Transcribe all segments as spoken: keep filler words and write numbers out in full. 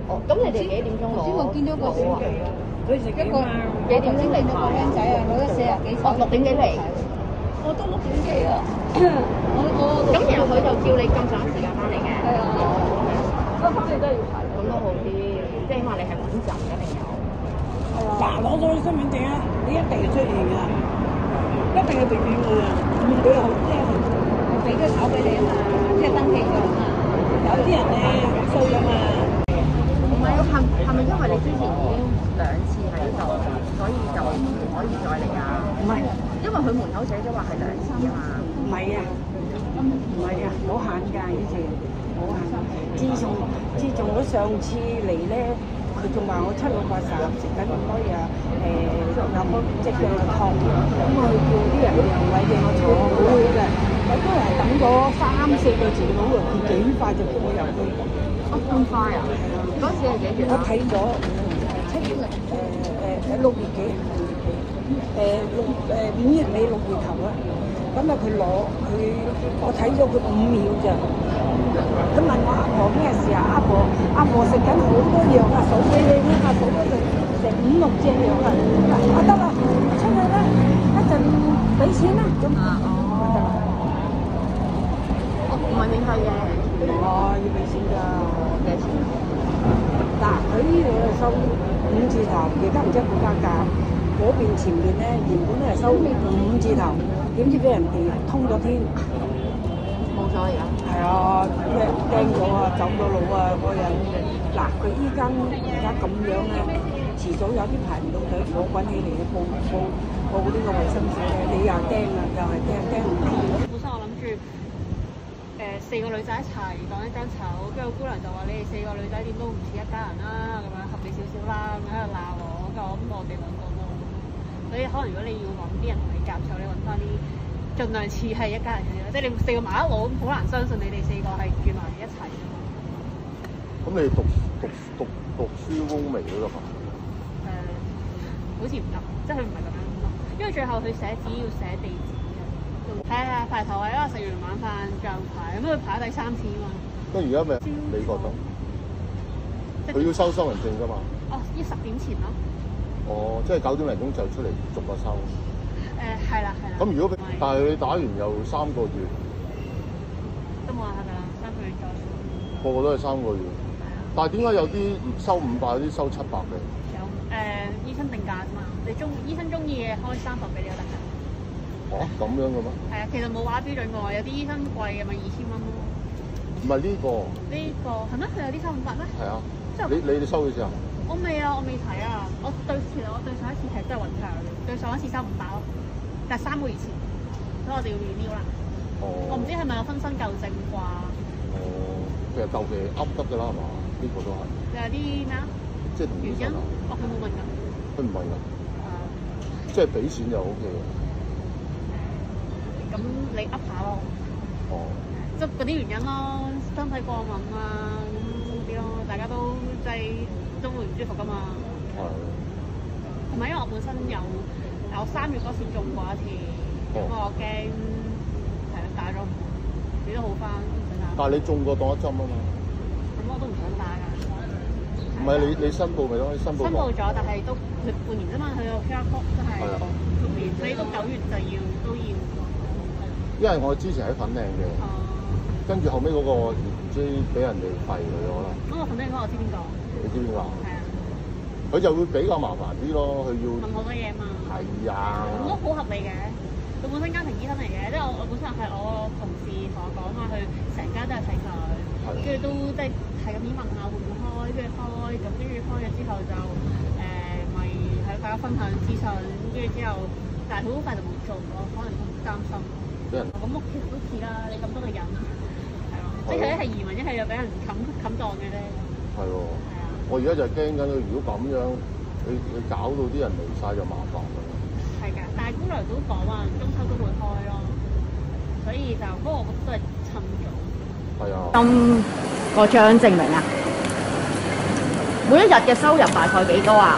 哦，咁你哋幾點鐘攞？ 先我見到個攞啊？ 佢食幾一個幾點先嚟個排僆仔啊，攞咗四十幾哦，六點幾嚟。 我都六點幾啊。 我我咁然後佢就叫你咁上時間翻嚟嘅。 係啊， 不過翻嚟都係要排，咁都好啲，即係起碼你係穩陣嘅，一定有。 嗱，攞咗你身份證啊，你一定要出現㗎，一定要俾錢㗎啊！佢好即係俾咗手俾你啊嘛，即係登記咗啊嘛。 有啲人咧好衰㗎嘛。 唔係啊，係係咪因為你之前已經兩次喺度，所以就唔可以再嚟啊？ 唔係， 因為佢門口寫咗話係兩次啊嘛。 唔係啊，唔係啊，冇限㗎以前，冇限。自從自從我上次嚟咧，佢仲話我七老八十食緊咁多嘢，誒有冇隻腳又痛，咁我去叫啲人讓位俾我坐好嘅，我都係等咗三四個字好容易，幾快就叫我入去。 哦，咁快啊！嗰時係幾月我啊？ 睇咗七月誒誒誒六月幾，誒六誒五月尾六月頭啦。咁啊佢攞佢，我睇咗佢五秒咋。佢問我阿婆咩事啊？阿婆阿婆食緊好多藥啊，數俾你聽啊，數咗成成五六隻藥啊。啊得啦，出去啦，一陣俾錢啦。咁啊哦，得啦。 哦，唔係免費嘅。 哦，要俾錢㗎。 幾多錢？ 嗱，佢呢度係收五字頭，而家唔知佢加價。嗰邊前面咧原本係收五字頭，點知俾人哋通咗天。 冇咗而家。 係啊，咩驚咗啊，走咗路啊嗰人。嗱，佢依間而家咁樣咧，遲早有啲排唔到隊，我滾起嚟嘅報報報呢個衞生署咧，你又驚啊，又係驚驚唔知。 本身我諗住誒四個女仔一齊當一張籌，跟住姑娘就話你哋四個女仔點都唔似一家人啦，咁樣合理少少啦，咁喺度鬧我，咁我哋兩個咯。所以可能如果你要揾啲人同你夾籌，你揾翻啲盡量似係一家人嘅，即係你四個麻甩佬，咁好難相信你哋四個係住埋一齊嘅嘛。 咁你讀讀讀讀書翁微嗰度啊？ 誒、好似唔得，即係佢唔係咁樣咯，因為最後佢寫紙要寫地址嘅。係啊，排頭位啦，食完晚飯再排，咁佢排第三次啊嘛。 咁而家咪你覺得？佢要收收人證㗎嘛？ 哦，要十點前咯。 哦，即係九點零鐘就出嚟逐個收。 誒係啦係啦。 咁如果但係你打完又三個月， 都冇話係㗎啦，三個月再。 個個都係三個月。但係點解有啲收五百，有啲收七百嘅？ 有誒、呃、醫生定價啫嘛，你中醫生中意嘅開三百俾你就得㗎。 哦，咁樣嘅咩？ 係啊，其實冇話標準嘅喎，有啲醫生貴嘅咪二千蚊咯。 唔係呢個。 呢、個係咩？佢有啲收五百咩？ 係啊。 即係你你哋收幾錢啊？ 我未啊，我未睇啊。我對其實我對上一次係真係揾佢，對上一次收五百咯，但係三個月前，所以我哋要 renew 啦。 哦。 我唔知係咪有分新舊證啩？ 哦，其實舊期噏得㗎啦，係嘛？呢、個都係。 有啲咩啊？ 即係同醫原因？ 生啊？ 哦，佢冇問㗎。 佢唔問㗎。 誒、 即係俾錢就 O K 嘅。 咁你噏下咯。 哦。 即係嗰啲原因咯，身體過敏啊咁啲咯，大家都即係都會唔舒服㗎嘛。 係。 同埋因為我本身有有三月嗰時中過一次，咁、 哦、 我驚係啊打咗，你都好翻唔使打。 但係你中過當一針啊嘛。 咁我都唔想打㗎。 唔係你你申報咪咯？申報。 申報咗，但係都佢半年啫嘛，佢個 Q R code 真係半年，所以都九月就要都要。 因為我之前喺粉嶺嘅。 哦。 跟住後尾嗰個唔知俾人哋廢佢咗啦。 咁我粉嶺嗰個我知邊個？ 你知邊個？ 係啊。 佢就會比較麻煩啲咯，佢要問好多嘢嘛。 係啊。 咁都好合理嘅。佢本身家庭醫生嚟嘅，即係我我本身係我同事同我講話，佢成家都係睇佢，跟住都即係係咁樣問下會唔會開，跟住開，咁跟住開咗之後就誒咪喺大家分享資訊，跟住之後，但係佢好快就冇做咯，可能都擔心。 俾人。 咁屋其實都似啦，你咁多個人，係咯，即係一係移民，一係又俾人冚冚檔嘅啫。係喎。 係啊。 我而家就係驚緊佢，如果咁樣，你你搞到啲人嚟晒就麻煩㗎。 係㗎，但係姑娘都講話中秋都會開咯，所以就不過我覺得都係趁早。 係啊。 咁個張證明啊？每一日嘅收入大概幾多啊？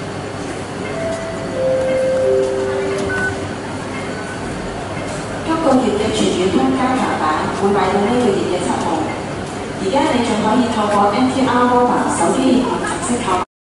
中國月嘅全月通加強版會買到呢個月嘅七號。而家你仲可以透過 M T R Mobile 手機應用程式購。